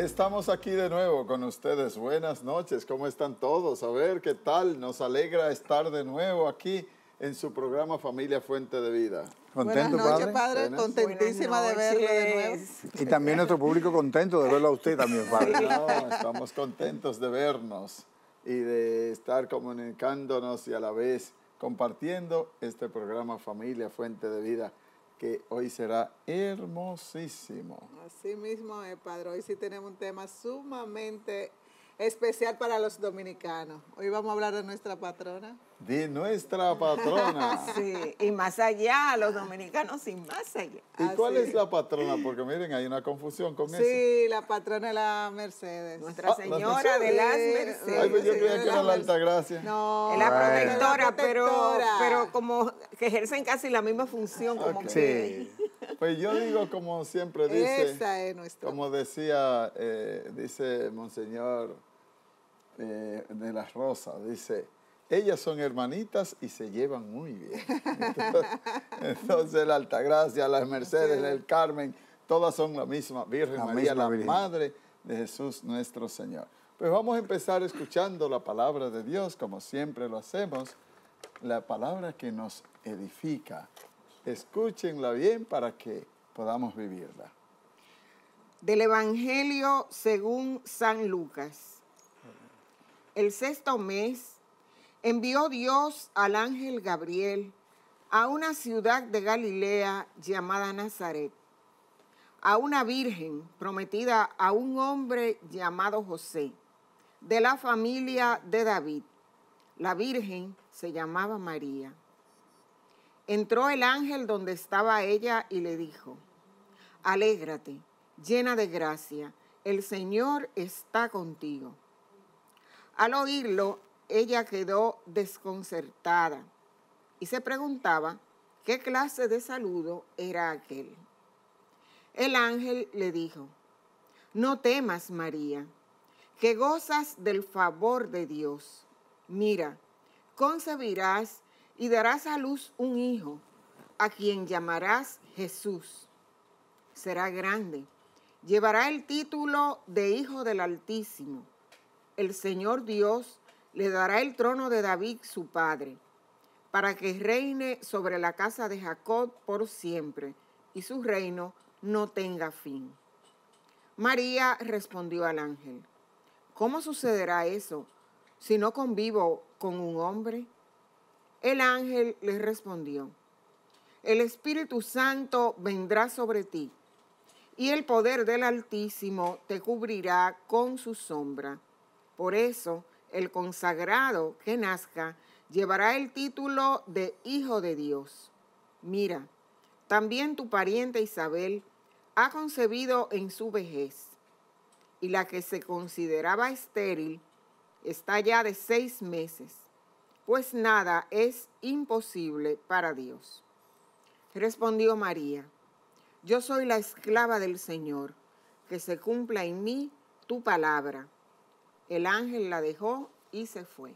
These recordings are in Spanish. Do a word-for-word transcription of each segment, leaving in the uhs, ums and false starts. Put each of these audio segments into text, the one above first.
Estamos aquí de nuevo con ustedes. Buenas noches, ¿cómo están todos? A ver, ¿qué tal? Nos alegra estar de nuevo aquí en su programa Familia Fuente de Vida. ¿Contento, Buenas noches, padre? padre. Buenas. Contentísima Buenas de verlo de nuevo. noches. Y también nuestro público contento de verlo a usted también, padre. No, estamos contentos de vernos y de estar comunicándonos y a la vez compartiendo este programa Familia Fuente de Vida, que hoy será hermosísimo. Así mismo es, padre. Hoy sí tenemos un tema sumamente especial para los dominicanos. Hoy vamos a hablar de nuestra patrona. De nuestra patrona. Sí, y más allá, los dominicanos y más allá. ¿Y cuál Así. es la patrona? Porque miren, hay una confusión con eso. Sí, la patrona es la Mercedes. Nuestra Ah, Señora de las Sí, Mercedes. Ay, pues yo Sí, creía que era la la Altagracia. No. Es la Bueno. protectora, La pero, protectora. pero como que ejercen casi la misma función. Como Ok. que, Sí. Pues yo digo, como siempre dice, Esa es nuestra. como decía, eh, dice Monseñor eh, de las Rosas, dice, ellas son hermanitas y se llevan muy bien. Entonces, entonces la Altagracia, las Mercedes, Sí. el Carmen, todas son la misma Virgen La María, misma la Virgen. Madre de Jesús nuestro Señor. Pues vamos a empezar escuchando la palabra de Dios, como siempre lo hacemos, la palabra que nos edifica. Escúchenla bien para que podamos vivirla. del Evangelio según San Lucas. El sexto mes envió Dios al ángel Gabriel a una ciudad de Galilea llamada Nazaret, a una virgen prometida a un hombre llamado José, de la familia de David. La virgen se llamaba María. Entró el ángel donde estaba ella y le dijo, alégrate, llena de gracia, el Señor está contigo. Al oírlo, ella quedó desconcertada y se preguntaba qué clase de saludo era aquel. El ángel le dijo, no temas, María, que gozas del favor de Dios. Mira, concebirás y darás a luz un hijo, a quien llamarás Jesús. Será grande, llevará el título de Hijo del Altísimo. El Señor Dios le dará el trono de David, su padre, para que reine sobre la casa de Jacob por siempre, y su reino no tenga fin. María respondió al ángel, ¿cómo sucederá eso si no convivo con un hombre? El ángel le respondió, el Espíritu Santo vendrá sobre ti, y el poder del Altísimo te cubrirá con su sombra. Por eso, el consagrado que nazca llevará el título de Hijo de Dios. Mira, también tu pariente Isabel ha concebido en su vejez, y la que se consideraba estéril está ya de seis meses, pues nada es imposible para Dios. Respondió María, yo soy la esclava del Señor, que se cumpla en mí tu palabra. El ángel la dejó y se fue.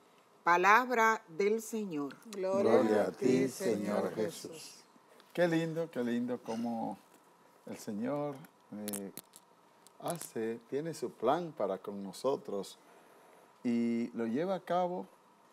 Palabra del Señor. Gloria, Gloria a ti, Señor Jesús. Qué lindo, qué lindo cómo el Señor eh, hace, tiene su plan para con nosotros y lo lleva a cabo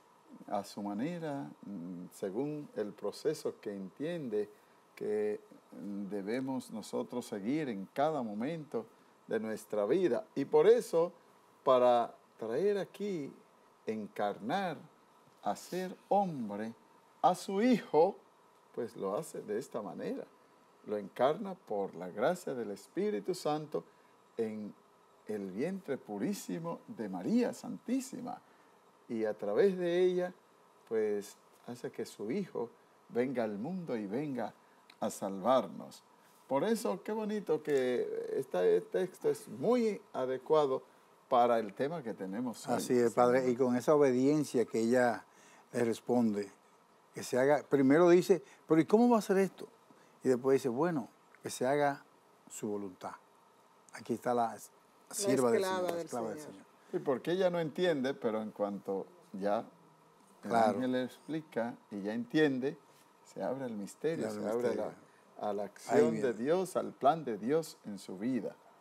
a su manera, según el proceso que entiende que debemos nosotros seguir en cada momento de nuestra vida. Y por eso, para traer aquí, encarnar, hacer hombre a su Hijo, pues lo hace de esta manera. Lo encarna por la gracia del Espíritu Santo en el vientre purísimo de María Santísima. Y a través de ella, pues hace que su Hijo venga al mundo y venga a salvarnos. Por eso, qué bonito que este texto es muy adecuado para el tema que tenemos hoy. Así es, padre. Y con esa obediencia que ella le responde, que se haga, primero dice, pero ¿y cómo va a ser esto? Y después dice, bueno, que se haga su voluntad. Aquí está la sierva del Señor, la esclava del Señor. Sí, porque ella no entiende, pero en cuanto ya el Claro. ángel le explica y ya entiende, se abre el misterio, Se se abre el abre misterio. la, a la Ahí acción viene. de Dios, al plan de Dios en su vida.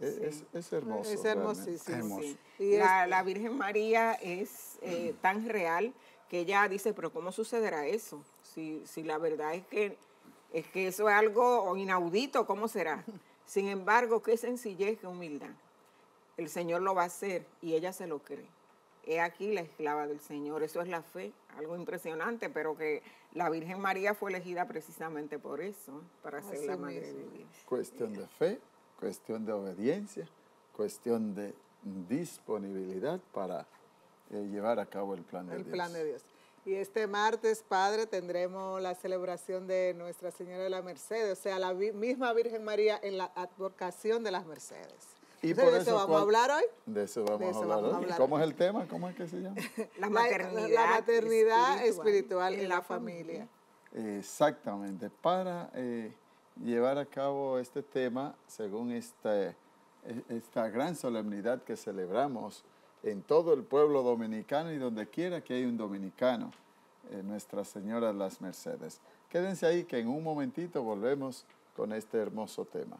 Es, es- es hermoso. Es realmente. hermosísimo. Hermoso. sí. Y La, es- la Virgen María es eh, tan real que ella dice, pero ¿cómo sucederá eso? Si, si la verdad es que, es que eso es algo inaudito, ¿cómo será? Sin embargo, qué sencillez, qué humildad. El Señor lo va a hacer y ella se lo cree. He aquí la esclava del Señor. Eso es la fe, algo impresionante, pero que la Virgen María fue elegida precisamente por eso, para ser Así la madre de mismo. Dios. Cuestión de fe, cuestión de obediencia, cuestión de disponibilidad para eh, llevar a cabo el plan de el Dios. plan de Dios. Y este martes, Padre, tendremos la celebración de Nuestra Señora de la Mercedes, o sea, la vi- misma Virgen María en la advocación de las Mercedes. Y Entonces, por ¿de eso eso, vamos ¿cuál- a hablar hoy? De eso vamos De eso a hablar vamos a hoy. hablar ¿Cómo hoy. es el tema? ¿Cómo es que se llama? La La- maternidad, la maternidad espiritual en la familia. familia. Exactamente, para eh, llevar a cabo este tema según esta, eh, esta gran solemnidad que celebramos en todo el pueblo dominicano y donde quiera que hay un dominicano, eh, Nuestra Señora de las Mercedes. Quédense ahí que en un momentito volvemos con este hermoso tema.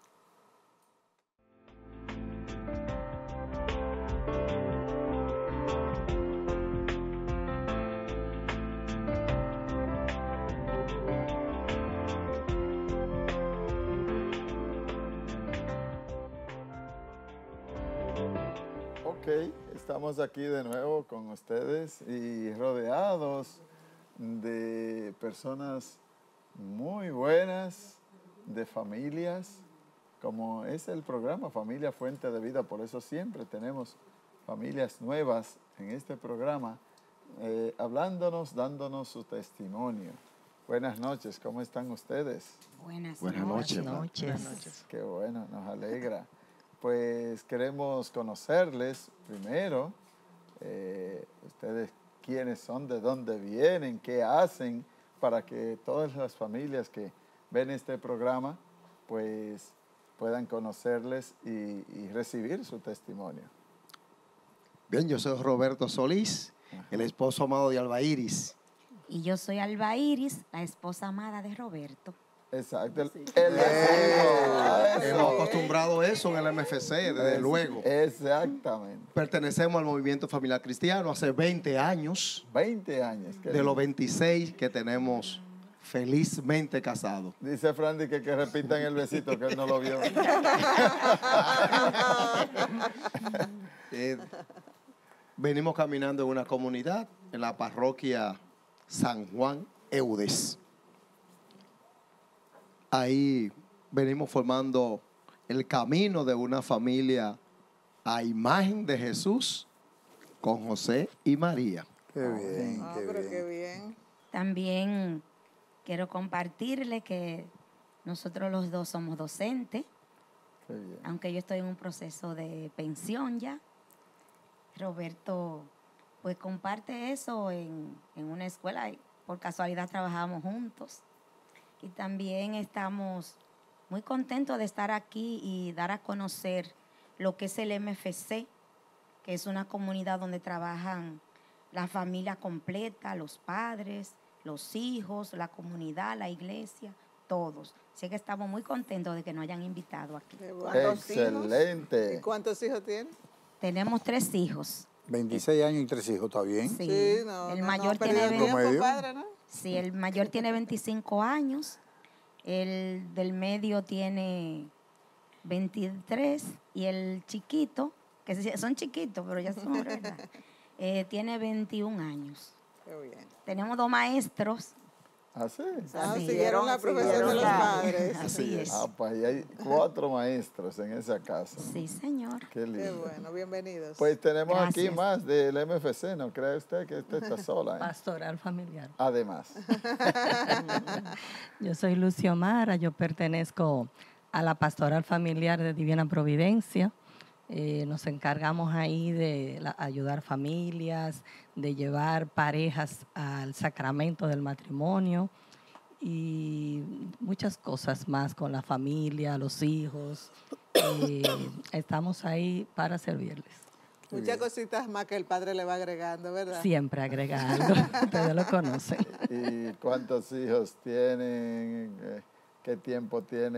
Ok, estamos aquí de nuevo con ustedes y rodeados de personas muy buenas, de familias, como es el programa Familia Fuente de Vida, por eso siempre tenemos familias nuevas en este programa, eh, hablándonos, dándonos su testimonio. Buenas noches, ¿cómo están ustedes? Buenas, Buenas noches. noches. noches. Qué bueno, nos alegra. Pues queremos conocerles primero, eh, ustedes quiénes son, de dónde vienen, qué hacen, para que todas las familias que ven este programa, pues puedan conocerles y, y recibir su testimonio. Bien, yo soy Roberto Solís, el esposo amado de Alba Iris. Y yo soy Alba Iris, la esposa amada de Roberto. Exacto. El, el vecino. Hemos acostumbrado eso en el M F C, desde Es- luego. Exactamente. Pertenecemos al movimiento familiar cristiano hace veinte años, veinte años. qué de los lindo. veintiséis que tenemos felizmente casados. Dice Frandy que, que repitan el besito, que él no lo vio. Eh, venimos caminando en una comunidad, en la parroquia San Juan Eudes. Ahí venimos formando el camino de una familia a imagen de Jesús con José y María. Qué bien, Ah, qué pero bien. qué bien. También quiero compartirle que nosotros los dos somos docentes, Qué bien. aunque yo estoy en un proceso de pensión ya. Roberto, pues comparte eso en, en una escuela y por casualidad trabajamos juntos. Y también estamos muy contentos de estar aquí y dar a conocer lo que es el M F C, que es una comunidad donde trabajan la familia completa, los padres, los hijos, la comunidad, la iglesia, todos. Así que estamos muy contentos de que nos hayan invitado aquí. Qué bueno. ¿Cuántos hijos? Excelente. ¿Y cuántos hijos tiene? Tenemos tres hijos. veintiséis años y tres hijos, ¿está bien? Sí, no, el no, mayor no, perdido tiene el tiempo, Promedio. padre, ¿no? Sí, el mayor tiene veinticinco años, el del medio tiene veintitrés y el chiquito, que sí- son chiquitos, pero ya son ¿verdad? Eh, tiene veintiún años. Qué bien. Tenemos dos maestros. ¿Ah, sí? Ah, Sí. siguieron la profesión de siguieron los la- padres. Así es. Ah, pues ahí hay cuatro maestros en esa casa. Sí, señor. Qué Qué lindo. bueno, bienvenidos. Pues tenemos aquí Gracias. más del M F C, ¿no cree usted que usted está sola? eh? Pastoral familiar. Además, Yo soy Lucio Mara, yo pertenezco a la Pastoral Familiar de Divina Providencia. Eh, nos encargamos ahí de la- ayudar familias, de llevar parejas al sacramento del matrimonio y muchas cosas más con la familia, los hijos. Eh, estamos ahí para servirles. Muchas cositas más que el padre le va agregando, ¿verdad? Siempre agrega algo, ustedes lo conocen. ¿y cuántos hijos tienen? Eh, ¿Qué tiempo tiene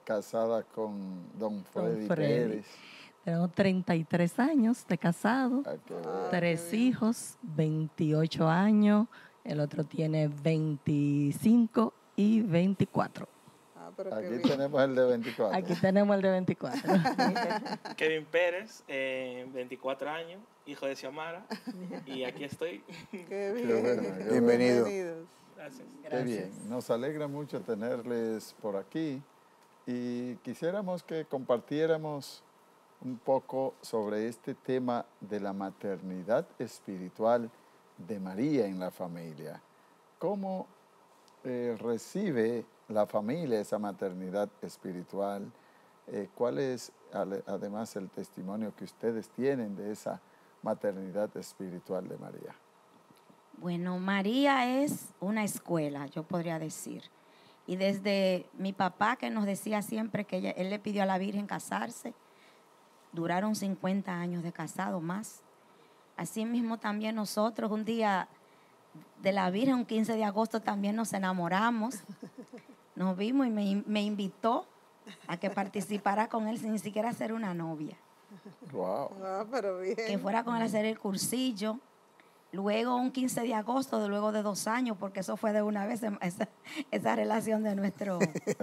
casada con don Freddy, Freddy. Pérez. Tenemos treinta y tres años de casado, Ah, qué bueno. Ah, tres qué bien. hijos, veintiocho años, el otro tiene veinticinco y veinticuatro. Ah, pero qué Aquí bien. tenemos el de veinticuatro. Aquí tenemos el de veinticuatro. Kevin Pérez, eh, veinticuatro años, hijo de Xiomara. Y aquí estoy. Qué bien. Qué bueno, qué Bienvenido. Bienvenidos. Gracias. Qué bien, nos alegra mucho tenerles por aquí y quisiéramos que compartiéramos un poco sobre este tema de la maternidad espiritual de María en la familia. ¿Cómo eh, recibe la familia esa maternidad espiritual? Eh, ¿Cuál es ale- además el testimonio que ustedes tienen de esa maternidad espiritual de María? Bueno, María es una escuela, yo podría decir. Y desde mi papá, que nos decía siempre que ella- él le pidió a la Virgen casarse, duraron cincuenta años de casado más. Así mismo también nosotros, un día de la Virgen, un quince de agosto, también nos enamoramos. Nos vimos y me, me invitó a que participara con él sin ni siquiera ser una novia. Wow. Ah, pero bien. Que fuera con él a hacer el cursillo. Luego, un quince de agosto, de luego de dos años, porque eso fue de una vez, esa, esa relación de nuestro,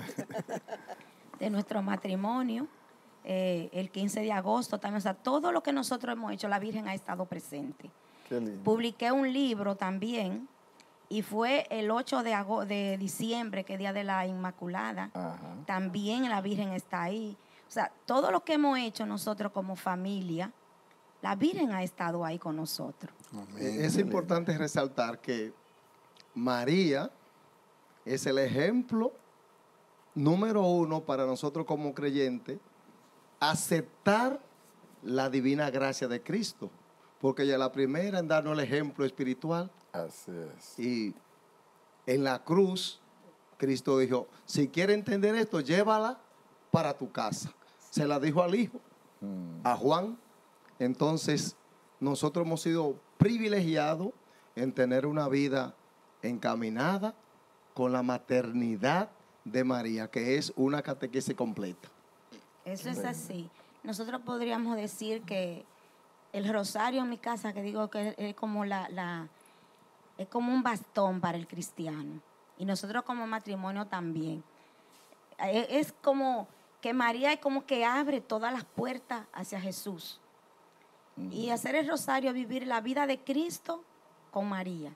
de nuestro matrimonio. Eh, el quince de agosto también, o sea, todo lo que nosotros hemos hecho, la Virgen ha estado presente. Qué lindo. Publiqué un libro también, y fue el ocho de, ago- de diciembre, que es Día de la Inmaculada. Ajá. También la Virgen está ahí. O sea, todo lo que hemos hecho nosotros como familia, la Virgen ha estado ahí con nosotros. Eh, Es importante resaltar que María es el ejemplo número uno para nosotros como creyentes, aceptar la divina gracia de Cristo, porque ella es la primera en darnos el ejemplo espiritual. Así es. Y en la cruz, Cristo dijo, si quieres entender esto, llévala para tu casa. Se la dijo al Hijo, Mm. a Juan. Entonces, nosotros hemos sido privilegiados en tener una vida encaminada con la maternidad de María, que es una catequesis completa. Eso es así. Nosotros podríamos decir que el rosario en mi casa, que digo que es como la, la es como un bastón para el cristiano. Y nosotros como matrimonio también. Es, es como que María es como que abre todas las puertas hacia Jesús. Y hacer el rosario, vivir la vida de Cristo con María.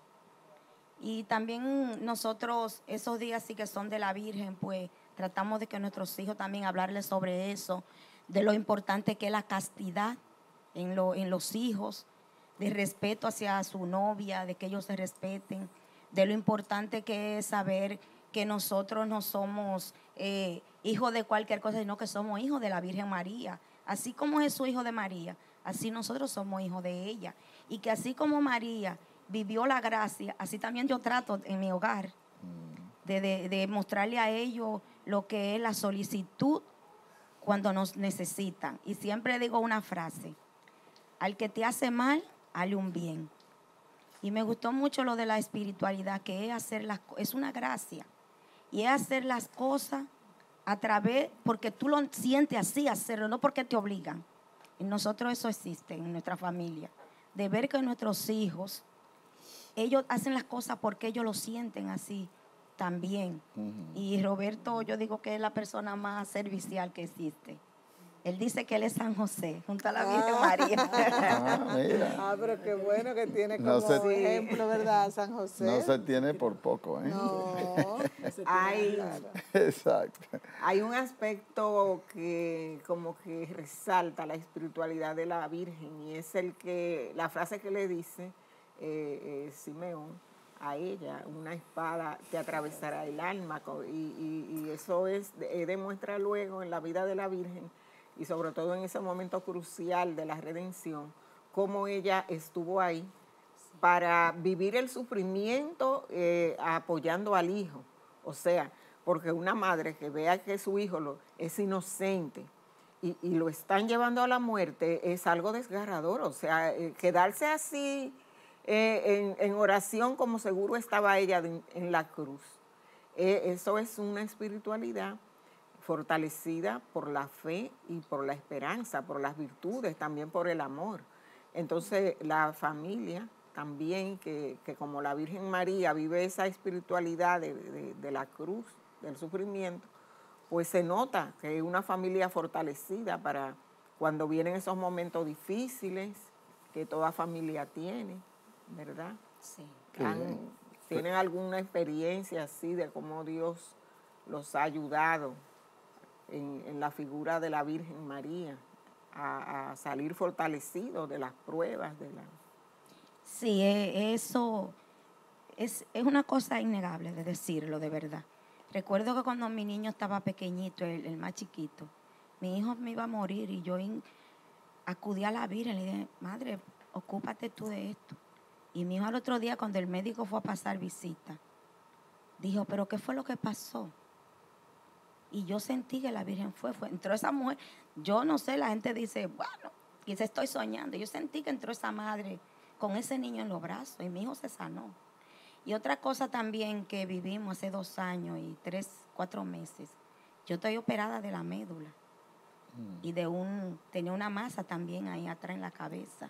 Y también nosotros, esos días sí que son de la Virgen, pues tratamos de que nuestros hijos también hablarles sobre eso, de lo importante que es la castidad en, lo, en los hijos, de respeto hacia su novia, de que ellos se respeten, de lo importante que es saber que nosotros no somos eh, hijos de cualquier cosa, sino que somos hijos de la Virgen María. Así como Jesús hijo de María, así nosotros somos hijos de ella. Y que así como María vivió la gracia, así también yo trato en mi hogar de, de, de mostrarle a ellos lo que es la solicitud cuando nos necesitan. Y siempre digo una frase: al que te hace mal, hazle un bien. Y me gustó mucho lo de la espiritualidad, que es hacer las co- es una gracia. Y es hacer las cosas a través, porque tú lo sientes así, hacerlo, no porque te obligan. En nosotros eso existe, en nuestra familia. De ver que nuestros hijos, ellos hacen las cosas porque ellos lo sienten así también. Y Roberto, yo digo que es la persona más servicial que existe. Él dice que él es San José, junto a la Virgen Ah. María. Ah, mira. Ah, pero qué bueno que tiene como No se- ejemplo, ¿verdad? San José. No se tiene por poco, ¿eh? No. Hay, Exacto. hay un aspecto que como que resalta la espiritualidad de la Virgen, y es el que, la frase que le dice eh, eh, Simeón a ella: una espada te atravesará el alma, co- y, y- y eso es, eh, demuestra luego en la vida de la Virgen, y sobre todo en ese momento crucial de la redención, cómo ella estuvo ahí para vivir el sufrimiento eh, apoyando al hijo. O sea, porque una madre que vea que su hijo lo, es inocente y, y lo están llevando a la muerte es algo desgarrador. O sea, eh, quedarse así eh, en, en oración como seguro estaba ella de- en la cruz. Eh, eso es una espiritualidad fortalecida por la fe y por la esperanza, por las virtudes, también por el amor. Entonces la familia también, que, que como la Virgen María vive esa espiritualidad de, de, de la cruz, del sufrimiento, pues se nota que es una familia fortalecida para cuando vienen esos momentos difíciles que toda familia tiene, ¿verdad? Sí. Han- ¿Tienen alguna experiencia así de cómo Dios los ha ayudado en, en la figura de la Virgen María a, a salir fortalecidos de las pruebas? De la... Sí, e- eso es, es una cosa innegable de decirlo, de verdad. Recuerdo que cuando mi niño estaba pequeñito, el, el más chiquito, mi hijo me iba a morir y yo in- acudí a la Virgen y le dije, madre, ocúpate tú de esto. Y mi hijo al otro día, cuando el médico fue a pasar visita, dijo, pero ¿qué fue lo que pasó? Y yo sentí que la Virgen fue, fue, entró esa mujer, yo no sé, la gente dice, bueno, quizá estoy soñando. Yo sentí que entró esa madre con ese niño en los brazos y mi hijo se sanó. Y otra cosa también que vivimos hace dos años y tres, cuatro meses, yo estoy operada de la médula y de un, tenía una masa también ahí atrás en la cabeza.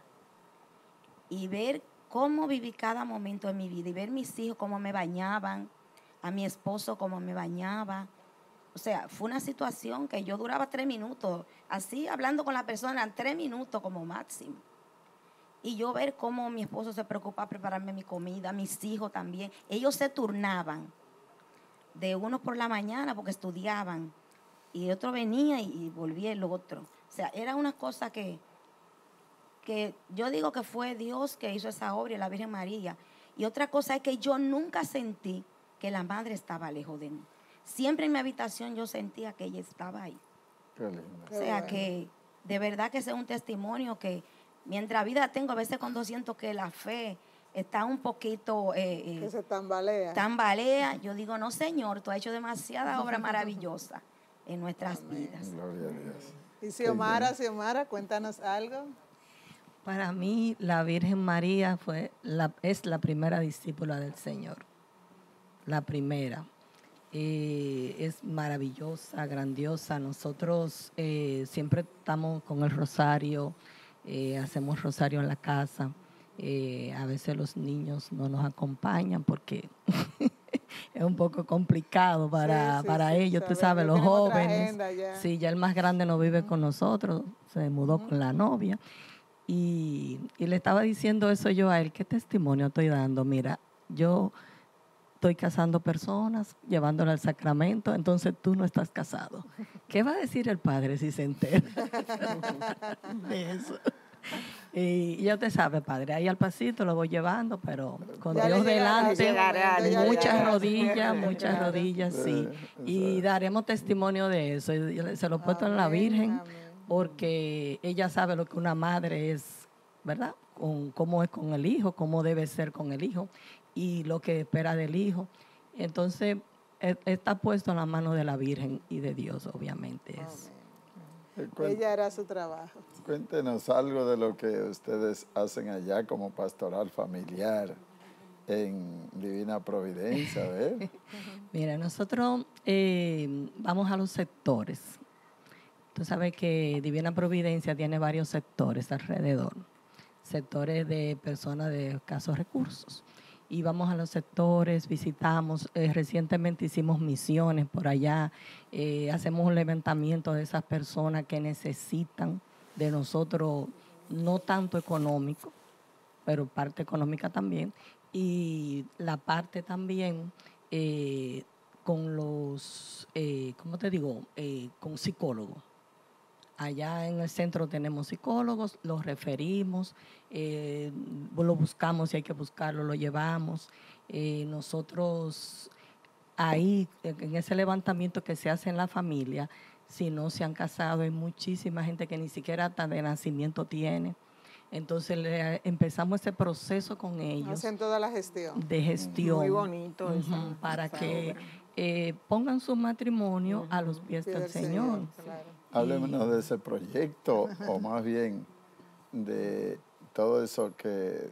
Y ver cómo viví cada momento de mi vida y ver mis hijos cómo me bañaban, a mi esposo cómo me bañaba. O sea, fue una situación que yo duraba tres minutos, así hablando con la persona, tres minutos como máximo. Y yo ver cómo mi esposo se preocupaba prepararme mi comida, mis hijos también. Ellos se turnaban, de uno por la mañana porque estudiaban, y otro venía y, y volvía el otro. O sea, era una cosa que, que yo digo que fue Dios que hizo esa obra y la Virgen María. Y otra cosa es que yo nunca sentí que la madre estaba lejos de mí. Siempre en mi habitación yo sentía que ella estaba ahí. Qué lindo. O sea, que de verdad que ese es un testimonio que mientras vida tengo, a veces cuando siento que la fe está un poquito eh, Que eh, se tambalea. tambalea, yo digo, no, Señor, tú has hecho demasiada obra maravillosa en nuestras Amén. vidas. Gloria a Dios. Y Xiomara, Xiomara, cuéntanos algo. Para mí, la Virgen María fue la, es la primera discípula del Señor. La primera. Eh, es maravillosa, grandiosa. Nosotros eh, siempre estamos con el rosario, eh, hacemos rosario en la casa. Eh, a veces los niños no nos acompañan porque es un poco complicado para, Sí, sí, para sí, ellos, tú sabemos, sabes, los tienen otra jóvenes. agenda ya. Sí, ya el más grande no vive con nosotros, se mudó con la novia. Y, y le estaba diciendo eso yo a él, ¿qué testimonio estoy dando? Mira, yo estoy casando personas, llevándolas al sacramento, entonces tú no estás casado. ¿Qué va a decir el padre si se entera de eso? Y ya usted sabe, padre, ahí al pasito lo voy llevando, pero con Ya le Dios llegará, delante, llegará, ya le muchas llegará. rodillas, muchas Claro. rodillas, sí. Y daremos testimonio de eso. Y se lo he puesto en la Amén, Virgen, amén. porque ella sabe lo que una madre es, ¿verdad? Con, cómo es con el hijo, cómo debe ser con el hijo y lo que espera del hijo. Entonces, e- está puesto en la mano de la Virgen y de Dios, obviamente. Es. Eh, cuen- Ella hará su trabajo. Cuéntenos algo de lo que ustedes hacen allá como pastoral familiar en Divina Providencia, a ver. Mira, nosotros eh, vamos a los sectores. Tú sabes que Divina Providencia tiene varios sectores alrededor, sectores de personas de escasos recursos. Y vamos a los sectores, visitamos, eh, recientemente hicimos misiones por allá, eh, hacemos un levantamiento de esas personas que necesitan de nosotros, no tanto económico, pero parte económica también, y la parte también eh, con los, eh, ¿cómo te digo?, eh, con psicólogos. Allá en el centro tenemos psicólogos, los referimos, eh, lo buscamos, si hay que buscarlo, lo llevamos. Eh, nosotros ahí, en ese levantamiento que se hace en la familia, si no se han casado, hay muchísima gente que ni siquiera hasta de nacimiento tiene. Entonces le, empezamos ese proceso con ellos Hacen toda la gestión. de gestión. Muy bonito Ujú, esa- para esa que obra. eh, pongan su matrimonio a los pies Pide del el Señor. claro. Háblenos de ese proyecto, o más bien de todo eso que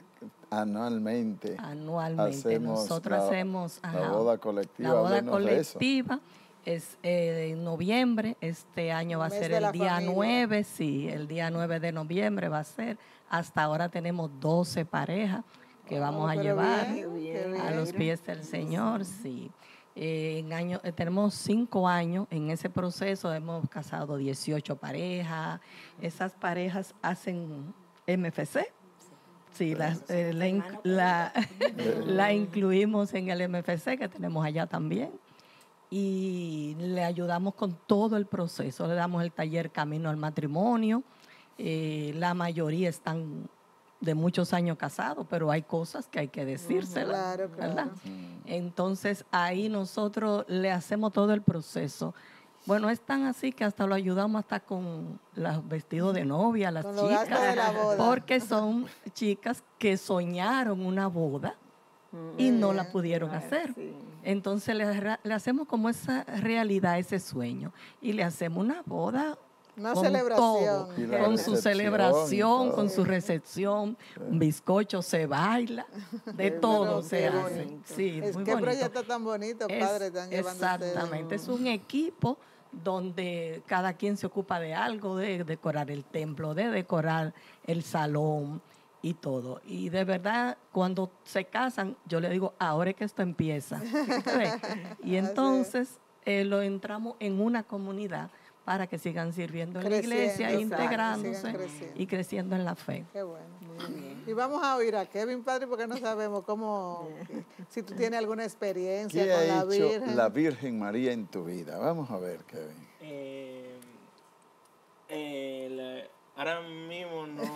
anualmente Anualmente hacemos nosotros la, hacemos la ajá, boda colectiva. la boda Háblenos de eso. colectiva Es eh, en noviembre, este año va a Mes ser de la el día familia. nueve, sí, el día nueve de noviembre va a ser. Hasta ahora tenemos doce parejas que vamos a pero llevar bien, qué a bien. los pies del Señor, sí. Eh, en año, eh, tenemos cinco años en ese proceso, hemos casado dieciocho parejas. Esas parejas hacen M F C. Sí, las, eh, la, inc- la, la incluimos en el M F C que tenemos allá también. Y le ayudamos con todo el proceso. Le damos el taller Camino al Matrimonio. Eh, la mayoría están de muchos años casados, pero hay cosas que hay que decírselas, Claro, ¿verdad? claro. Entonces ahí nosotros le hacemos todo el proceso. Bueno, es tan así que hasta lo ayudamos hasta con los vestidos de novia, las Con los gastos chicas, de la boda. porque son chicas que soñaron una boda y no la pudieron hacer. Entonces le, ra- le hacemos como esa realidad, ese sueño, y le hacemos una boda Una con celebración. todo, Y la con su recepción y celebración, todo. con su recepción, un bizcocho, se baila, de todo se qué hace. bonito. Sí, Es muy qué bonito. proyecto tan bonito, Es- padre, están llevando ustedes. exactamente, es un equipo donde cada quien se ocupa de algo, de decorar el templo, de decorar el salón y todo. Y de verdad, cuando se casan, yo le digo, ahora es que esto empieza. ¿Ves? Y entonces eh, lo entramos en una comunidad para que sigan sirviendo en la iglesia, Creciendo, integrándose sigan creciendo. y creciendo en la fe. Qué bueno. Y vamos a oír a Kevin, padre, porque no sabemos cómo, si tú tienes alguna experiencia ¿Qué con ha la hecho Virgen. la Virgen María en tu vida? Vamos a ver, Kevin. Eh, eh, la- ahora mismo no,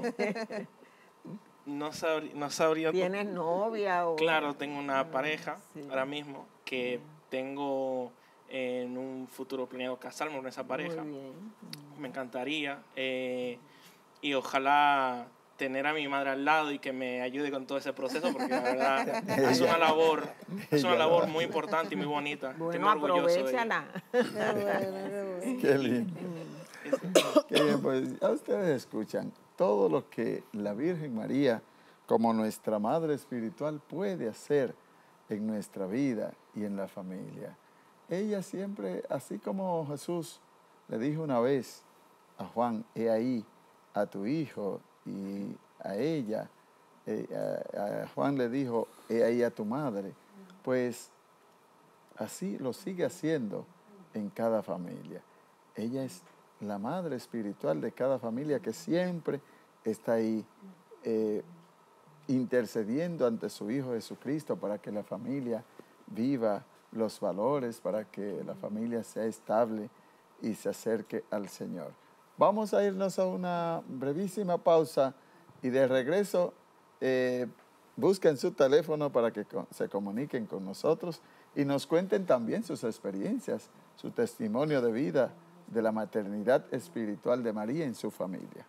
no, sabrí- no sabría. ¿Tienes novia o...? Claro, tengo una pareja sí. ahora mismo que tengo en un futuro planeado casarme con esa pareja. Muy bien. Me encantaría. eh, y ojalá tener a mi madre al lado y que me ayude con todo ese proceso, porque la verdad es una labor, es una Ella labor lo muy importante y muy bonita. Estoy Bueno, muy orgulloso de ella. aprovechala. Qué bueno, qué bueno. Qué lindo. Qué bien, pues ya ustedes escuchan todo lo que la Virgen María, como nuestra Madre Espiritual, puede hacer en nuestra vida y en la familia. Ella siempre, así como Jesús le dijo una vez a Juan, he ahí a tu hijo, y a ella, eh, a, a Juan le dijo, he ahí a tu madre, pues así lo sigue haciendo en cada familia. Ella es la madre espiritual de cada familia que siempre está ahí eh, intercediendo ante su Hijo Jesucristo para que la familia viva los valores, para que la familia sea estable y se acerque al Señor. Vamos a irnos a una brevísima pausa y de regreso eh, busquen su teléfono para que co- se comuniquen con nosotros y nos cuenten también sus experiencias, su testimonio de vida de la maternidad espiritual de María en su familia.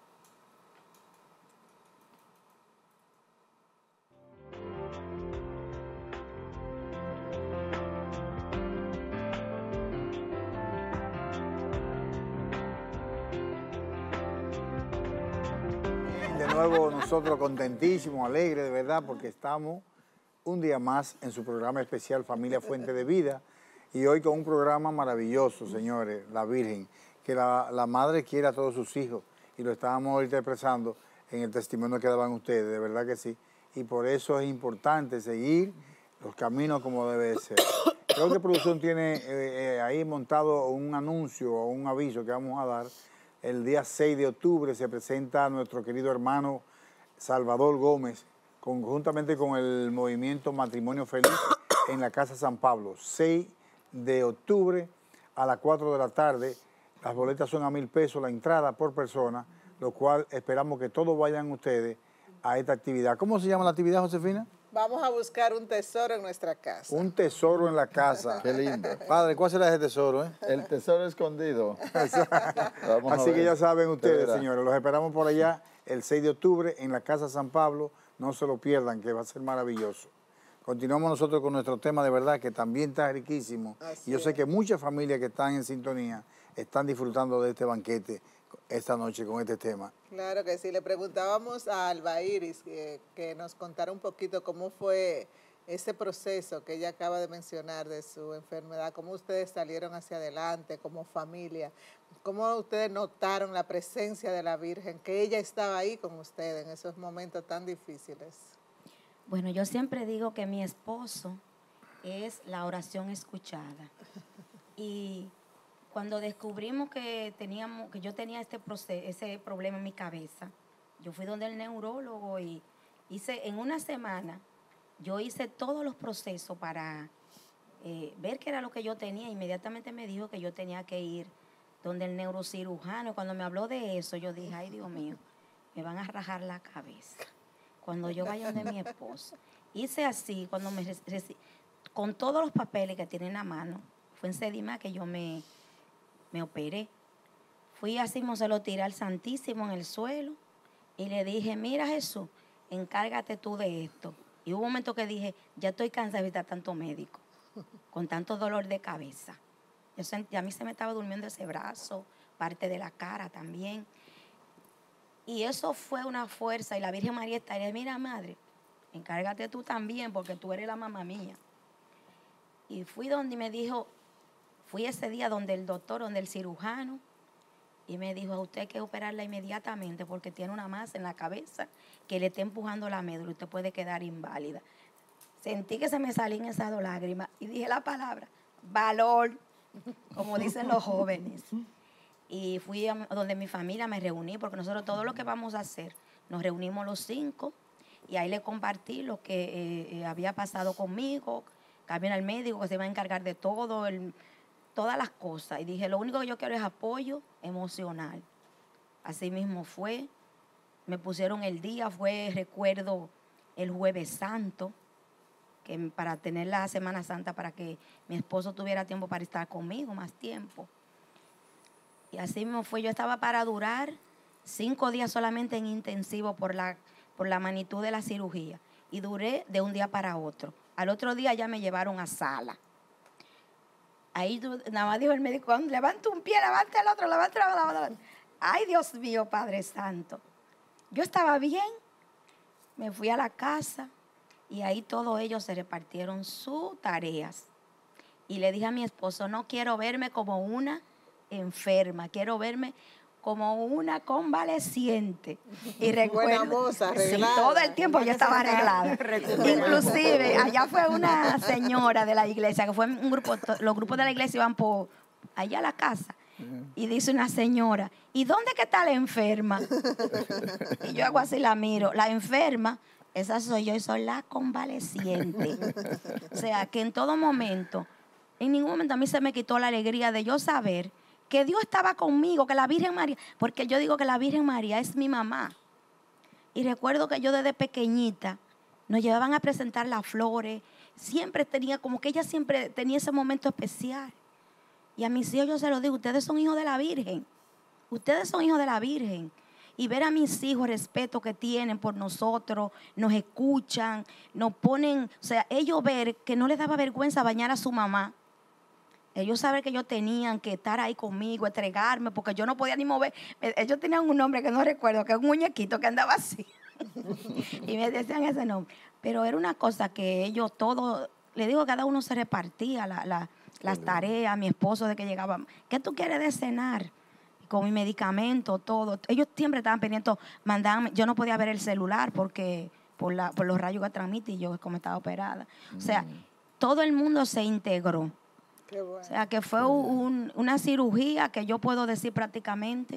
De nuevo nosotros contentísimos, alegres de verdad, porque estamos un día más en su programa especial Familia Fuente de Vida y hoy con un programa maravilloso, señores, la Virgen, que la, la madre quiere a todos sus hijos y lo estábamos ahorita expresando en el testimonio que daban ustedes, de verdad que sí, y por eso es importante seguir los caminos como debe de ser. Creo que producción tiene eh, eh, ahí montado un anuncio o un aviso que vamos a dar. El día seis de octubre se presenta nuestro querido hermano Salvador Gómez, conjuntamente con el movimiento Matrimonio Feliz en la Casa San Pablo. seis de octubre a las cuatro de la tarde. Las boletas son a mil pesos la entrada por persona, lo cual esperamos que todos vayan ustedes a esta actividad. ¿Cómo se llama la actividad, Josefina? Vamos a buscar un tesoro en nuestra casa. Un tesoro en la casa. Qué lindo. Padre, ¿cuál será ese tesoro? Eh? El tesoro escondido. Vamos a Así que ver. ya saben ustedes, De verdad. señores, los esperamos por allá el seis de octubre en la Casa San Pablo. No se lo pierdan, que va a ser maravilloso. Continuamos nosotros con nuestro tema de verdad, que también está riquísimo. Así y yo sé es. que muchas familias que están en sintonía están disfrutando de este banquete esta noche con este tema. Claro que sí. Le preguntábamos a Alba Iris que, que nos contara un poquito cómo fue ese proceso que ella acaba de mencionar de su enfermedad, cómo ustedes salieron hacia adelante como familia, cómo ustedes notaron la presencia de la Virgen, que ella estaba ahí con ustedes en esos momentos tan difíciles. Bueno, yo siempre digo que mi esposo es la oración escuchada. Y cuando descubrimos que teníamos, que yo tenía este proceso, ese problema en mi cabeza, yo fui donde el neurólogo y hice en una semana, yo hice todos los procesos para eh, ver qué era lo que yo tenía. Inmediatamente me dijo que yo tenía que ir donde el neurocirujano. Cuando me habló de eso, yo dije, ay Dios mío, me van a rajar la cabeza cuando yo vaya donde mi esposo. Hice así, cuando me reci- con todos los papeles que tienen a mano, fue en Sedima que yo me, me operé. Fui así, me se lo tiré al Santísimo en el suelo y le dije, mira Jesús, encárgate tú de esto. Y hubo un momento que dije, ya estoy cansada de visitar tanto médico, con tanto dolor de cabeza. Yo sentí, a mí se me estaba durmiendo ese brazo, parte de la cara también. Y eso fue una fuerza. Y la Virgen María está ahí, mira madre, encárgate tú también, porque tú eres la mamá mía. Y fui donde me dijo, fui ese día donde el doctor, donde el cirujano, y me dijo, a usted hay que operarla inmediatamente porque tiene una masa en la cabeza que le está empujando la médula y usted puede quedar inválida. Sentí que se me salían esas dos lágrimas y dije la palabra, valor, como dicen los jóvenes. Y fui a donde mi familia, me reuní, porque nosotros todo lo que vamos a hacer, nos reunimos los cinco y ahí le compartí lo que eh, eh, había pasado conmigo, cambié al médico que se iba a encargar de todo, el, todas las cosas. Y dije, lo único que yo quiero es apoyo emocional. Así mismo fue. Me pusieron el día, fue, recuerdo, el Jueves Santo, que para tener la Semana Santa, para que mi esposo tuviera tiempo para estar conmigo, más tiempo. Y así mismo fue. Yo estaba para durar cinco días solamente en intensivo por la, por la magnitud de la cirugía. Y duré de un día para otro. Al otro día ya me llevaron a sala. Ahí nada más dijo el médico, levanta un pie, levanta el otro, levanta el otro, levanta el otro. Ay, Dios mío, Padre Santo. Yo estaba bien, me fui a la casa y ahí todos ellos se repartieron sus tareas. Y le dije a mi esposo, no quiero verme como una enferma, quiero verme como una convaleciente. Y recuerdo, moza, sí, todo el tiempo yo estaba arreglada. Inclusive, allá fue una señora de la iglesia, que fue un grupo, los grupos de la iglesia iban por allá a la casa. Y dice una señora, ¿y dónde que está la enferma? Y yo hago así, la miro. La enferma, esa soy yo y soy la convaleciente. O sea, que en todo momento, en ningún momento a mí se me quitó la alegría de yo saber que Dios estaba conmigo, que la Virgen María, porque yo digo que la Virgen María es mi mamá. Y recuerdo que yo desde pequeñita nos llevaban a presentar las flores, siempre tenía, como que ella siempre tenía ese momento especial. Y a mis hijos yo se lo digo, ustedes son hijos de la Virgen, ustedes son hijos de la Virgen. Y ver a mis hijos el respeto que tienen por nosotros, nos escuchan, nos ponen, o sea, ellos ver que no les daba vergüenza bañar a su mamá. Ellos saben que ellos tenían que estar ahí conmigo, entregarme, porque yo no podía ni mover. Ellos tenían un nombre que no recuerdo, que es un muñequito que andaba así. Y me decían ese nombre. Pero era una cosa que ellos todos, le digo, cada uno se repartía la, la, las tareas. Mi esposo de que llegaba, ¿qué tú quieres de cenar? Con mi medicamento, todo. Ellos siempre estaban pendientes, mandaban, yo no podía ver el celular porque por, la, por los rayos que transmite y yo como estaba operada. O sea, mm. todo el mundo se integró. Qué bueno. O sea, que fue un, una cirugía que yo puedo decir prácticamente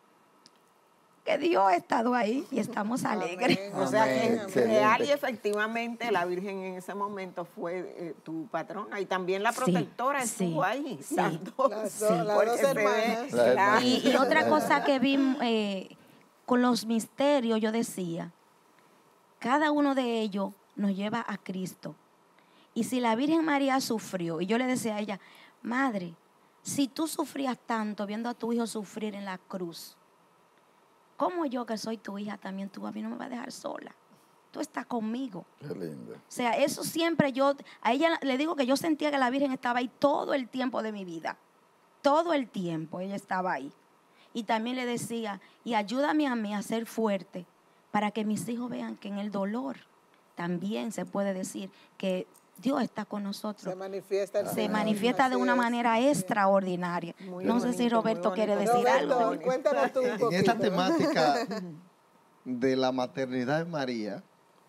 que Dios ha estado ahí y estamos alegres. O sea, que Excelente. real y efectivamente la Virgen en ese momento fue eh, tu patrona y también la protectora sí, estuvo sí, ahí. sí. Las dos, Las dos, sí, las porque dos se ve, hermanas. Las claro. Y, y otra cosa que vi eh, con los misterios, yo decía, cada uno de ellos nos lleva a Cristo. Y si la Virgen María sufrió, y yo le decía a ella, madre, si tú sufrías tanto viendo a tu hijo sufrir en la cruz, ¿cómo yo que soy tu hija también tú a mí no me vas a dejar sola? Tú estás conmigo. Qué lindo. O sea, eso siempre yo, a ella le digo que yo sentía que la Virgen estaba ahí todo el tiempo de mi vida. Todo el tiempo ella estaba ahí. Y también le decía, y ayúdame a mí a ser fuerte para que mis hijos vean que en el dolor también se puede decir que Dios está con nosotros. Se manifiesta el Se Señor, manifiesta de así una es. manera extraordinaria. Muy No sé bonito, si muy Roberto quiere bonito. decir Roberto, algo. cuéntanos tú un poquito. En esta temática de la maternidad de María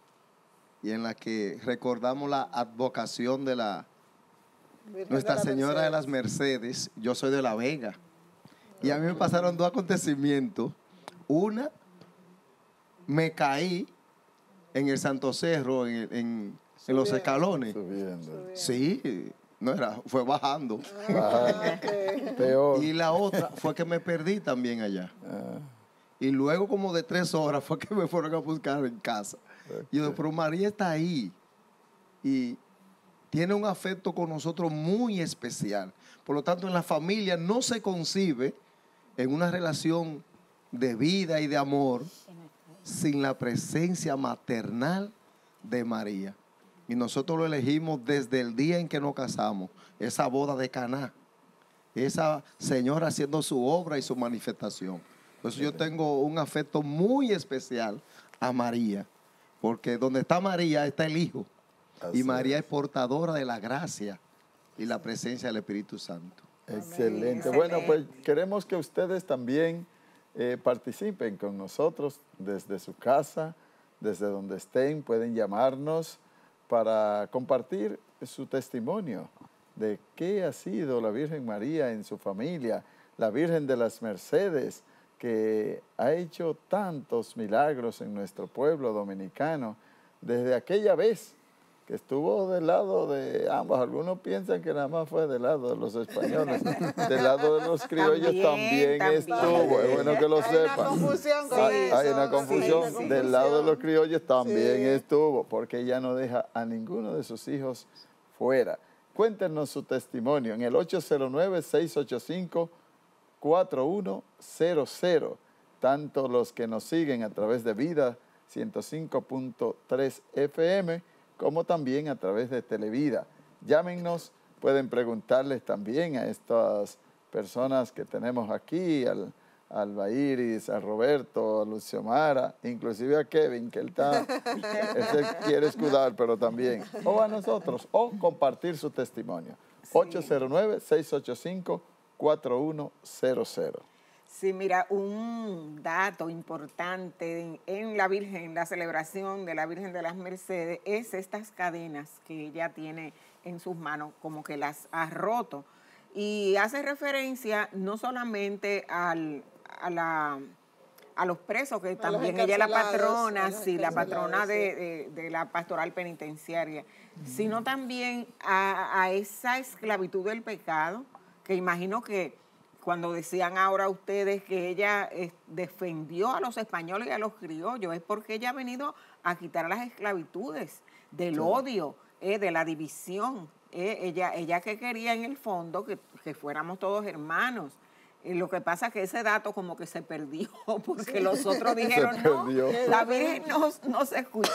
y en la que recordamos la advocación de la Virgen Nuestra de la Señora de las Mercedes. Mercedes, yo soy de La Vega. Y a mí me pasaron dos acontecimientos. Una, me caí en el Santo Cerro, en, en- en los Subiendo. escalones. Subiendo. Sí, no era, fue bajando. Ah, ok. Peor. Y la otra fue que me perdí también allá. Y luego como de tres horas fue que me fueron a buscar en casa. Y yo, pero María está ahí. Y tiene un afecto con nosotros muy especial. Por lo tanto, en la familia no se concibe en una relación de vida y de amor sin la presencia maternal de María. Y nosotros lo elegimos desde el día en que nos casamos, esa boda de Caná, esa señora haciendo su obra y su manifestación. Por eso yo tengo un afecto muy especial a María, porque donde está María está el Hijo. Así Y María es. es portadora de la gracia y la presencia del Espíritu Santo. Excelente. Amén. Bueno, pues queremos que ustedes también eh, participen con nosotros desde su casa, desde donde estén. Pueden llamarnos para compartir su testimonio de qué ha sido la Virgen María en su familia, la Virgen de las Mercedes, que ha hecho tantos milagros en nuestro pueblo dominicano desde aquella vez que estuvo del lado de ambos. Algunos piensan que nada más fue del lado de los españoles. Del lado de los criollos también, También, también. estuvo. Es bueno que lo Hay sepan. una confusión con Hay, eso. hay una confusión. Sí, hay una Del lado de los criollos también Sí. estuvo, porque ella no deja a ninguno de sus hijos fuera. Cuéntenos su testimonio en el ocho cero nueve, seis ocho cinco, cuatro uno cero cero. Tanto los que nos siguen a través de Vida ciento cinco punto tres F M, como también a través de Televida. Llámenos, pueden preguntarles también a estas personas que tenemos aquí, al, al Bairis, a Roberto, a Luciomara, inclusive a Kevin, que él, está, él se quiere escudar, pero también, o a nosotros, o compartir su testimonio. ocho cero nueve, seis ocho cinco, cuatro uno cero cero. Sí, mira, un dato importante en, en la Virgen, en la celebración de la Virgen de las Mercedes, es estas cadenas que ella tiene en sus manos, como que las ha roto. Y hace referencia no solamente al, a, la, a los presos, que los también ella es la encarcelados, patrona, a los sí, la patrona encarcelados, de, de- de la pastoral penitenciaria, sino también a, a esa esclavitud del pecado, que imagino que cuando decían ahora ustedes que ella eh, defendió a los españoles y a los criollos, es porque ella ha venido a quitar las esclavitudes, del odio, eh, de la división. eh, ella, ella que quería en el fondo que, que fuéramos todos hermanos. Eh, lo que pasa es que ese dato como que se perdió, porque los otros dijeron, no, perdió. la Virgen no, no se escuchó.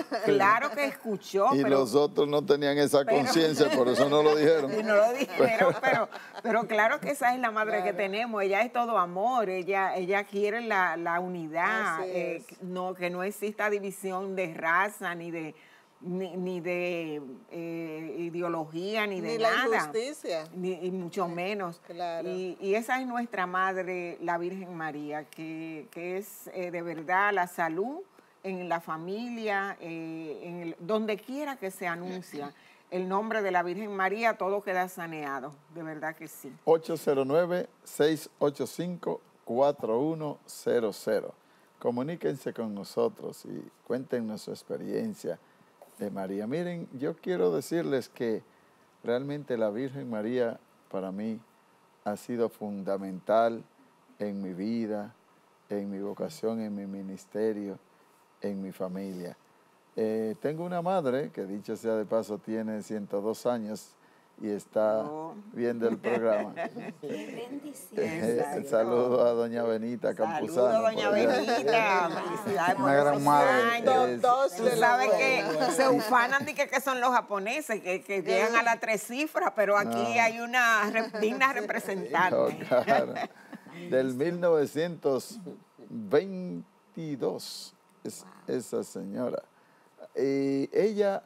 Claro que escuchó, Y pero... los otros no tenían esa pero- conciencia, por eso no lo dijeron. Y no lo dijeron, pero, pero claro que esa es la madre que tenemos. Ella es todo amor, ella, ella quiere la, la unidad, Así eh, es. no, que no exista división de raza, ni de ni, ni de eh, ideología, ni de Ni la nada. injusticia. Ni, y mucho menos. Claro. Y, y esa es nuestra madre, la Virgen María, que, que es eh, de verdad la salud en la familia, eh, en el- donde quiera que se anuncia el nombre de la Virgen María, todo queda saneado, de verdad que sí. ocho cero nueve, seis ocho cinco, cuatro uno cero cero. Comuníquense con nosotros y cuéntenos su experiencia de María. Miren, yo quiero decirles que realmente la Virgen María para mí ha sido fundamental en mi vida, en mi vocación, en mi ministerio, en mi familia. Eh, tengo una madre que, dicho sea de paso, tiene ciento dos años y está Oh. viendo el programa. Qué bendición. Eh, Exacto. Saludo a doña Benita Campuzano. Saludos, doña por allá. Benita. Felicidades por Una gran esos madre. años. Es- Dos Tú de sabes los que buenos. se ufanan de que, que son los japoneses, que, que llegan a las tres cifras, pero aquí No. hay una re- digna representante. No, claro. Del mil novecientos veintidós es esa señora. y ella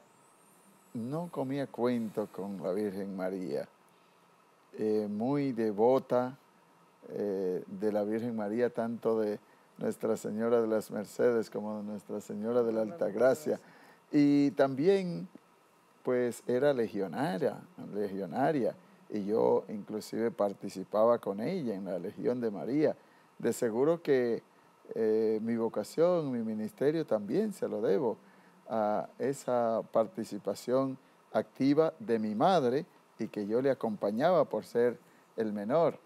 no comía cuento con la Virgen María, eh, muy devota eh, de la Virgen María, tanto de Nuestra Señora de las Mercedes como de Nuestra Señora de la Altagracia. Y también, pues, era legionaria, legionaria, y yo inclusive participaba con ella en la Legión de María. De seguro que eh, mi vocación, mi ministerio también se lo debo a esa participación activa de mi madre y que yo le acompañaba por ser el menor.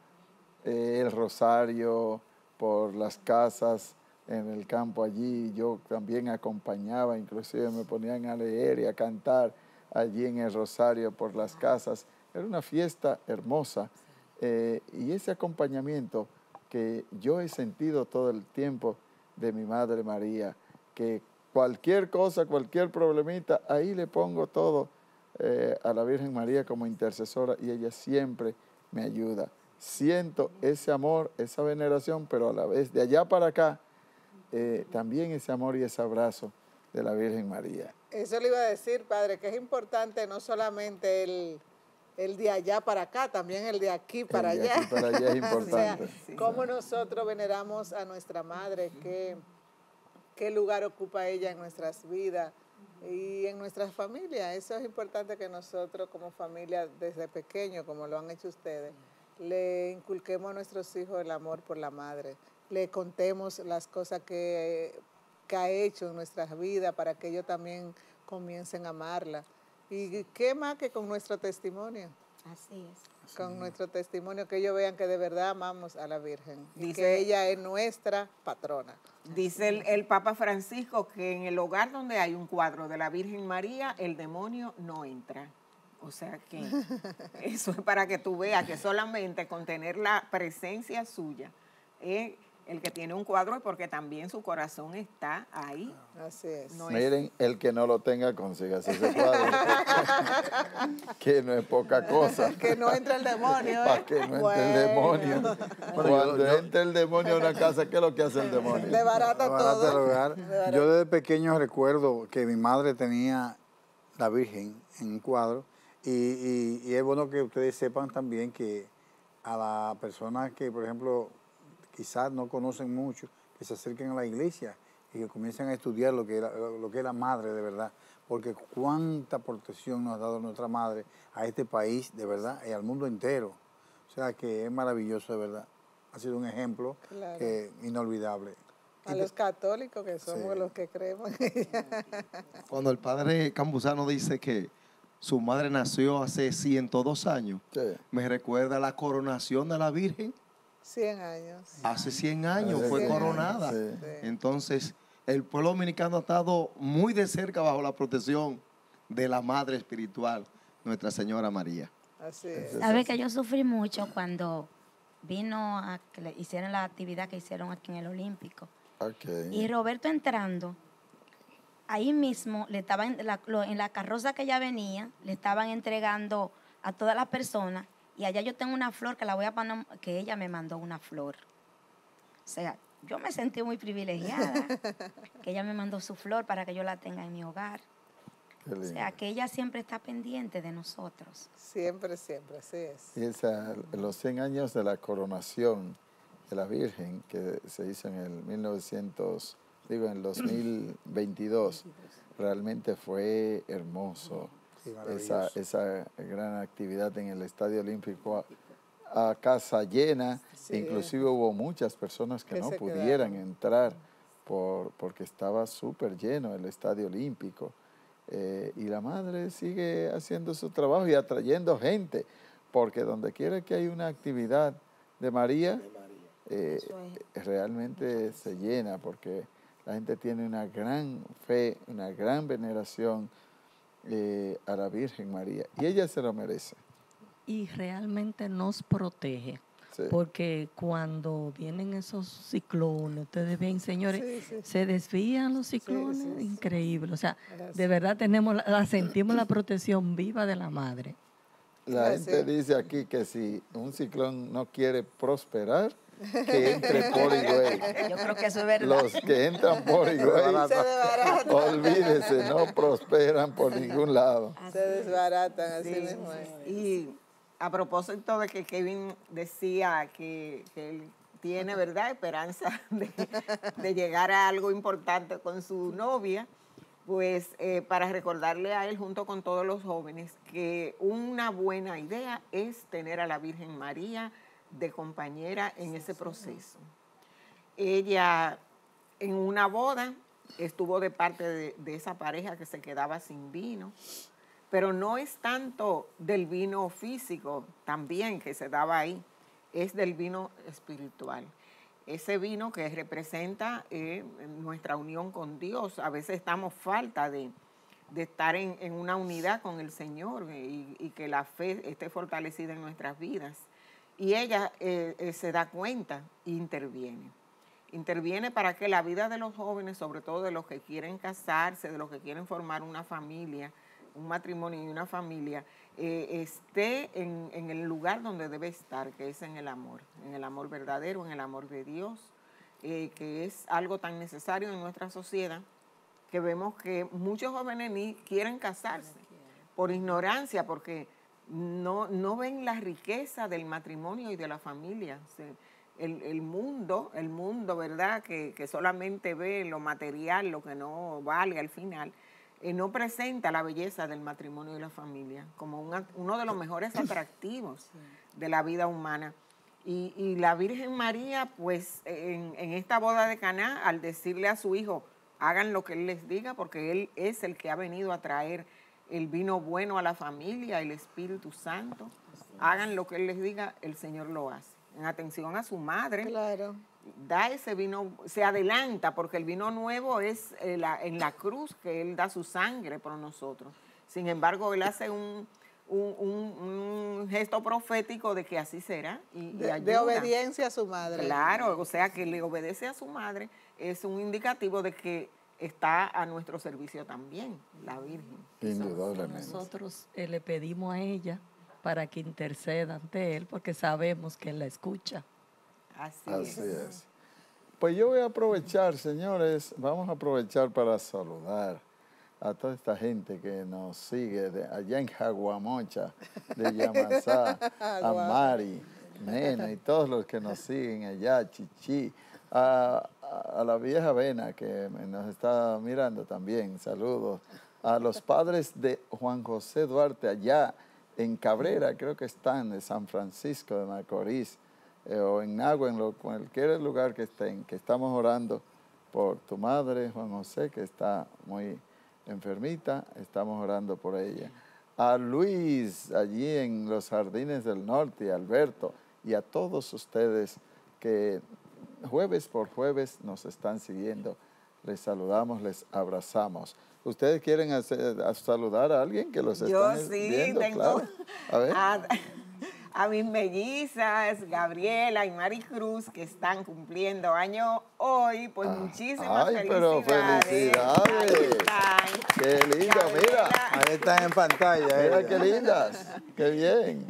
Eh, el rosario por las casas en el campo allí, yo también acompañaba, inclusive me ponían a leer y a cantar allí en el rosario por las casas. Era una fiesta hermosa eh, y ese acompañamiento que yo he sentido todo el tiempo de mi Madre María, que cualquier cosa, cualquier problemita, ahí le pongo todo eh, a la Virgen María como intercesora y ella siempre me ayuda. Siento ese amor, esa veneración, pero a la vez de allá para acá, eh, también ese amor y ese abrazo de la Virgen María. Eso le iba a decir, padre, que es importante no solamente el, el de allá para acá, también el de aquí para el de allá. Aquí para allá es importante. O sea, cómo nosotros veneramos a nuestra madre, qué, qué lugar ocupa ella en nuestras vidas y en nuestras familias. Eso es importante que nosotros como familia desde pequeño, como lo han hecho ustedes, le inculquemos a nuestros hijos el amor por la madre, le contemos las cosas que, que ha hecho en nuestras vidas para que ellos también comiencen a amarla. Y qué más que con nuestro testimonio. Así es. Con nuestro testimonio, que ellos vean que de verdad amamos a la Virgen y Dice- que ella es nuestra patrona. Dice el, el Papa Francisco que en el hogar donde hay un cuadro de la Virgen María, el demonio no entra. O sea que eso es para que tú veas que solamente con tener la presencia suya, eh, el que tiene un cuadro es porque también su corazón está ahí. Así es. No es- Miren, el que no lo tenga, consígase ese cuadro. Que no es poca cosa. Que no entre el demonio, ¿eh? Para que no entre el Bueno. demonio. Cuando yo- yo- entra el demonio a una casa, ¿qué es lo que hace el demonio? De barata Barata el todo. hogar. Desbarata. Yo desde pequeño recuerdo que mi madre tenía la Virgen en un cuadro y, y- y es bueno que ustedes sepan también que a las personas que, por ejemplo, quizás no conocen mucho, que se acerquen a la iglesia y que comiencen a estudiar lo que era, lo que es la madre de verdad, porque cuánta protección nos ha dado nuestra madre a este país de verdad y al mundo entero. O sea que es maravilloso de verdad. Ha sido un ejemplo Claro. que, inolvidable. A los católicos que somos Sí. los que creemos en ella. Cuando el padre Campuzano dice que su madre nació hace ciento dos años, Sí. me recuerda la coronación de la Virgen. cien años. Hace cien años Hace fue cien años, coronada. sí. Sí. Entonces, el pueblo dominicano ha estado muy de cerca bajo la protección de la Madre Espiritual, Nuestra Señora María. Así es. Sabe que yo sufrí mucho cuando vino a que le hicieron la actividad que hicieron aquí en el Olímpico. Ok. Y Roberto entrando, ahí mismo le estaban en la, lo- en la carroza que ella venía, le estaban entregando a todas las personas. Y allá yo tengo una flor que la voy a poner, que ella me mandó una flor. O sea, yo me sentí muy privilegiada, que ella me mandó su flor para que yo la tenga en mi hogar. Qué O lindo. sea, que ella siempre está pendiente de nosotros. Siempre, siempre, así es. Y esa, los cien años de la coronación de la Virgen, que se hizo en el mil novecientos, digo, en el dos mil veintidós, realmente fue hermoso. Sí, esa, maravilloso. esa gran actividad en el Estadio Olímpico a, a casa llena. Sí. Inclusive hubo muchas personas que, Que no se pudieran quedaron. entrar por, porque estaba súper lleno el Estadio Olímpico. Eh, y la madre sigue haciendo su trabajo y atrayendo gente, porque donde quiera que hay una actividad de María, eh, Eso es. realmente se llena, porque la gente tiene una gran fe, una gran veneración eh, a la Virgen María, y ella se lo merece. Y realmente nos protege. Sí. Porque cuando vienen esos ciclones, ustedes ven, señores, Sí, sí. se desvían los ciclones, sí, sí. increíble. O sea, Gracias. de verdad tenemos, la, la sentimos la protección viva de la madre. La Así gente es. dice aquí que si un ciclón no quiere prosperar, que entre por Higüey. Yo creo que eso es verdad. Los que entran por Higüey, Se desbaratan. olvídese, no prosperan por ningún lado. Se desbaratan, así Sí, mismo es. Y a propósito de que Kevin decía que, que él tiene, ¿verdad?, esperanza de, de llegar a algo importante con su novia, pues eh, para recordarle a él junto con todos los jóvenes que una buena idea es tener a la Virgen María de compañera en ese proceso. Ella en una boda estuvo de parte de, de esa pareja que se quedaba sin vino, pero no es tanto del vino físico también que se daba ahí, es del vino espiritual. Ese vino que representa eh, nuestra unión con Dios. A veces estamos falta de, de estar en, en una unidad con el Señor y, y que la fe esté fortalecida en nuestras vidas. Y ella eh, eh, se da cuenta e interviene. Interviene para que la vida de los jóvenes, sobre todo de los que quieren casarse, de los que quieren formar una familia, un matrimonio y una familia, eh, esté en, en el lugar donde debe estar, que es en el amor, en el amor verdadero, en el amor de Dios, eh, que es algo tan necesario en nuestra sociedad, que vemos que muchos jóvenes ni quieren casarse por ignorancia, porque no, no ven la riqueza del matrimonio y de la familia. Se, el, el mundo, el mundo, ¿verdad?, que, que solamente ve lo material, lo que no vale al final, Eh, no presenta la belleza del matrimonio y la familia como una, uno de los mejores atractivos de la vida humana. Y, y la Virgen María, pues, en, en esta boda de Caná, al decirle a su hijo, hagan lo que él les diga, porque él es el que ha venido a traer el vino bueno a la familia, el Espíritu Santo, hagan lo que él les diga, el Señor lo hace. En atención a su madre, Claro. da ese vino, se adelanta, porque el vino nuevo es eh, la, en la cruz, que Él da su sangre por nosotros. Sin embargo, Él hace un, un, un, un gesto profético de que así será. Y, y De, de ayuda. obediencia a su madre. Claro, o sea, que le obedece a su madre es un indicativo de que está a nuestro servicio también, la Virgen. Indudablemente. Nosotros eh, le pedimos a ella para que interceda ante Él, porque sabemos que Él la escucha. Así, Así es. es. Pues yo voy a aprovechar, señores, vamos a aprovechar para saludar a toda esta gente que nos sigue de allá en Jaguamocha, de Yamasá, a Mari, Nena y todos los que nos siguen allá, Chichi, a, a, a la vieja Vena que nos está mirando también, saludos. A los padres de Juan José Duarte allá en Cabrera, creo que están, de San Francisco de Macorís, Eh, o en Nagua, en lo, cualquier lugar que estén, que estamos orando por tu madre, Juan José, que está muy enfermita, estamos orando por ella. A Luis, allí en los Jardines del Norte, y a Alberto, y a todos ustedes que jueves por jueves nos están siguiendo. Les saludamos, les abrazamos. ¿Ustedes quieren hacer, a saludar a alguien que los Yo están sí, viendo? tengo Claro. A ver. a, a mis mellizas, Gabriela y Maricruz, que están cumpliendo año hoy, pues Ah, muchísimas ay, felicidades. pero felicidades. Ahí están. Qué linda, mira. Ahí están en pantalla. Mira ella. qué lindas, qué bien.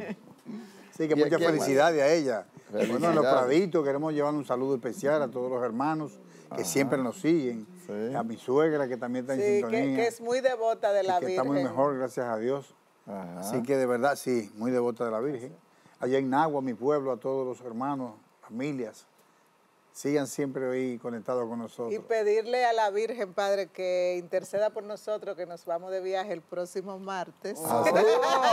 Sí, que ¿Y a muchas quién más? felicidades a ella. Bueno, en los Felicidades. Praditos queremos llevar un saludo especial a todos los hermanos que siempre nos siguen. Sí. A mi suegra que también está en Sí, sintonía. que, que es muy devota de y la que Virgen. está muy mejor, gracias a Dios. Ajá. Así que de verdad, sí, muy devota de la Virgen. Allá en Nagua, mi pueblo, a todos los hermanos, familias, sigan siempre ahí conectados con nosotros. Y pedirle a la Virgen, Padre, que interceda por nosotros, que nos vamos de viaje el próximo martes. Ah, sí.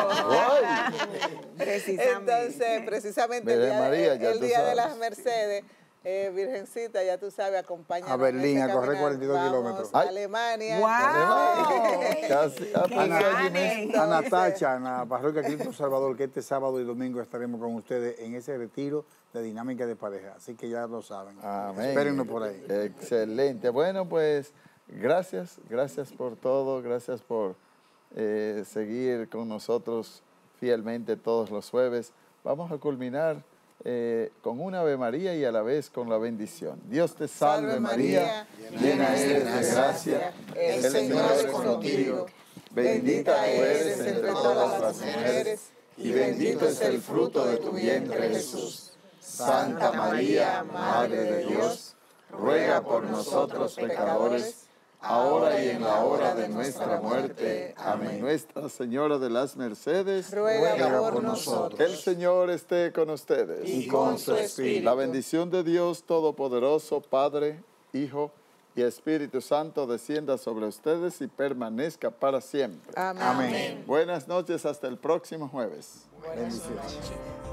Ay. Precisamente. Entonces, precisamente el Virgen día, María, el ya tú día de sabes. las Mercedes, eh, Virgencita, ya tú sabes, acompáñanos A Berlín, en ese a correr caminar. cuarenta y dos Vamos kilómetros. a Ay. Alemania. ¡Wow! Casi, ah, Que pues, gane. A Natacha, en la parroquia Cristo Salvador, que este sábado y domingo estaremos con ustedes en ese retiro de dinámica de pareja. Así que ya lo saben. Amén. Espérennos por ahí. Excelente. Bueno, pues gracias, gracias por todo, gracias por eh, seguir con nosotros fielmente todos los jueves. Vamos a culminar eh, con una Ave María y a la vez con la bendición. Dios te salve, Salve, María, María, llena eres de gracia, el Señor es contigo. Bendita eres entre todas las mujeres y bendito es el fruto de tu vientre, Jesús. Santa María, Madre de Dios, ruega por nosotros pecadores, ahora y en la hora de nuestra muerte. Amén. Nuestra Señora de las Mercedes, ruega por nosotros. El Señor esté con ustedes. Y con su espíritu. La bendición de Dios Todopoderoso, Padre, Hijo y Espíritu Santo, descienda sobre ustedes y permanezca para siempre. Amén. Amén. Buenas noches, hasta el próximo jueves. Buenas noches.